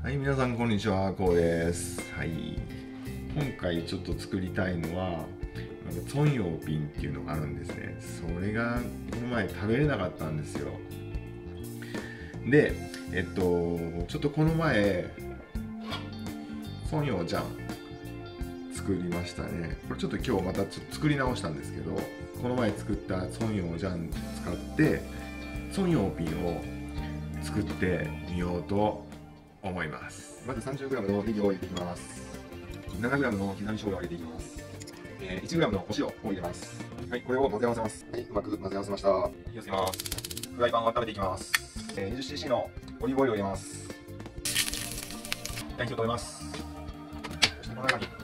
はい、皆さんこんにちは、こうです。はい、今回ちょっと作りたいのはソンヨーピンっていうのがあるんですね。それがこの前食べれなかったんですよ。で、ちょっとこの前ソンヨージャン作りましたね。これちょっと今日またちょっと作り直したんですけど、この前作ったソンヨージャン使ってソンヨーピンを作ってみようと思います。まず 30g のネギを入れていきます。 7g の刻み生姜を入れていきます。1g のお塩を入れます。はい、これを混ぜ合わせます。はい、うまく混ぜ合わせました。火をつけます。フライパンを温めていきます。20cc のオリーブオイルを入れます。はい、火を止めます。そしてこの中に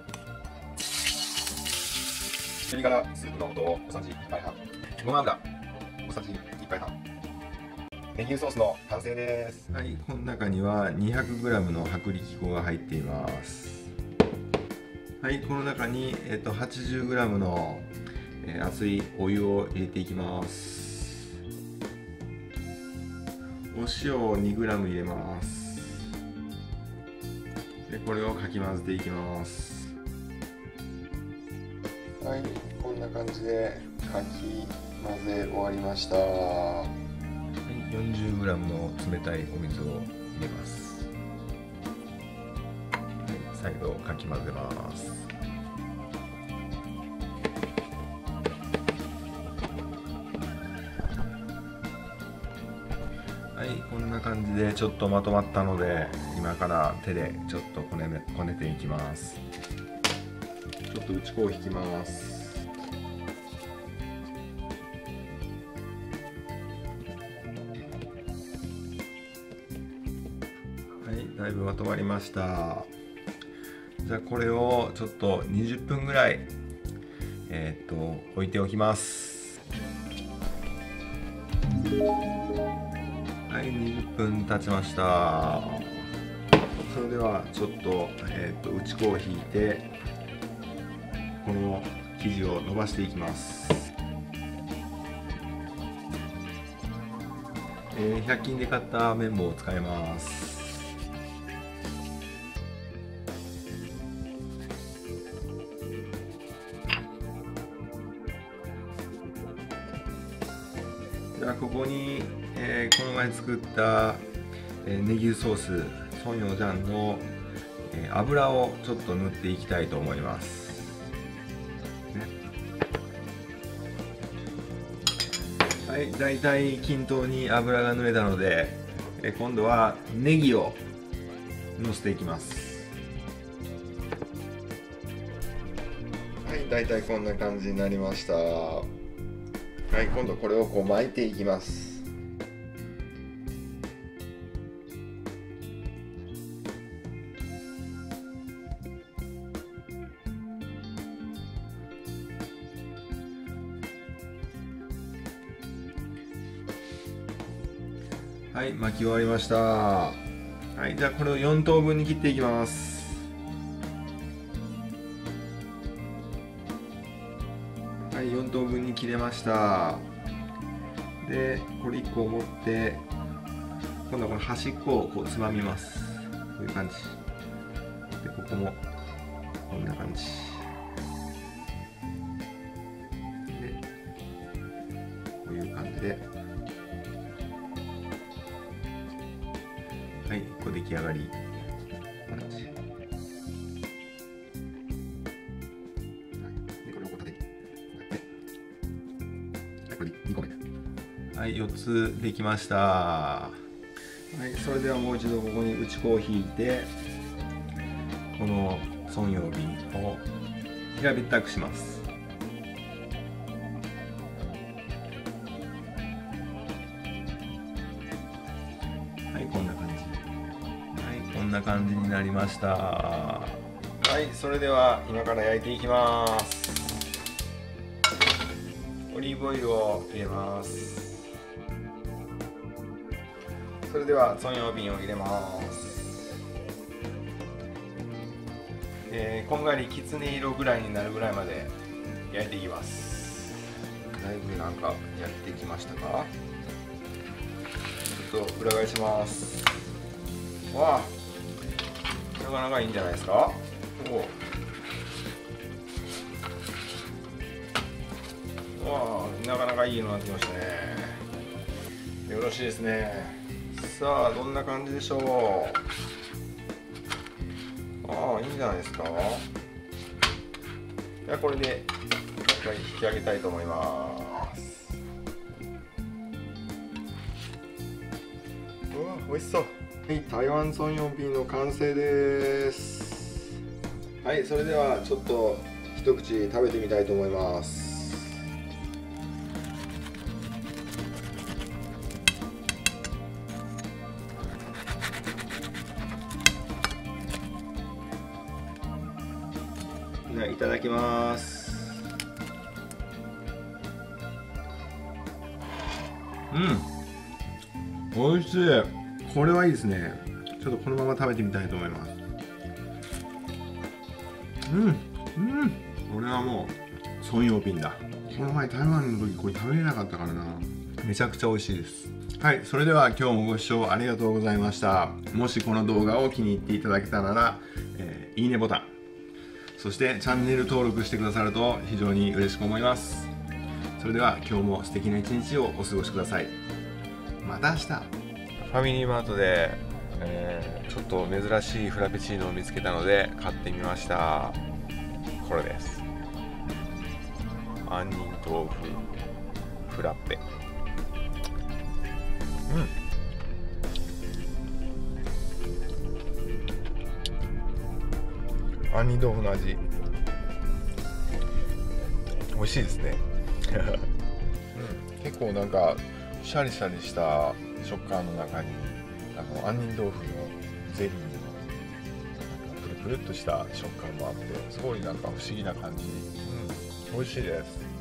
鶏ガラスープの素を小さじ1杯半、ごま油小さじ1杯半、ネギソースの完成です。はい、この中には 200g の薄力粉が入っています。はい、この中に、80g の、熱いお湯を入れていきます。お塩を 2g 入れます。でこれをかき混ぜていきます。はい、こんな感じでかき混ぜ終わりました。40g の冷たいお水を入れます。はい、再度かき混ぜます。はい、こんな感じでちょっとまとまったので、今から手でちょっとこねていきます。ちょっと打ち粉を引きます。だいぶまとまりました。じゃあこれをちょっと20分ぐらい置いておきます。はい、20分経ちました。それではちょっと、打ち粉を引いてこの生地を伸ばしていきます。100均で買った綿棒を使います。ではここに、この前作った、ネギソースソンヨージャンの、油をちょっと塗っていきたいと思います。はい、だいたい均等に油が塗れたので、今度はネギをのせていきます。はい、だいたいこんな感じになりました。はい、今度これをこう巻いていきます。はい、巻き終わりました。はい、じゃあこれを4等分に切っていきます。はい、4等分に切れました。でこれ1個を持って今度はこの端っこをこうつまみます。こういう感じで、ここもこんな感じで、こういう感じで、はい、これ出来上がり。こんな感じで、これをこう縦にこうやって、はい、これで2個目。はい、4つできました。はい、それではもう一度ここに打ち粉を引いて、このソンヨービンを平べったくします。はい、こんな感じ。はい、こんな感じになりました。はい、それでは今から焼いていきます。オリーブオイルを入れます。それではソンヨービンを入れます。こんがりきつね色ぐらいになるぐらいまで焼いていきます。だいぶなんか焼けてきましたか？ちょっと裏返します。わあ、 なかなかいいんじゃないですか。なかなかいいのになってきましたね。よろしいですね。さあどんな感じでしょう。いいんじゃないですか。じゃあこれで引き上げたいと思います。美味しそう。はい、台湾ソンヨンピンの完成です。はい、それではちょっと一口食べてみたいと思います。いただきます。美味しい。これはいいですね。ちょっとこのまま食べてみたいと思います。これはもうソンヨーピンだ。この前台湾の時これ食べれなかったからな。めちゃくちゃ美味しいです。はい、それでは今日もご視聴ありがとうございました。もしこの動画を気に入っていただけたなら、いいねボタン、そしてチャンネル登録してくださると非常に嬉しく思います。それでは今日も素敵な一日をお過ごしください。また明日。ファミリーマートで、ちょっと珍しいフラペチーノを見つけたので買ってみました。これです。杏仁豆腐フラペ。杏仁豆腐の味、美味しいですね。結構なんかシャリシャリした食感の中に杏仁豆腐のゼリーのプルプルっとした食感もあって、すごいなんか不思議な感じ。美味しいです。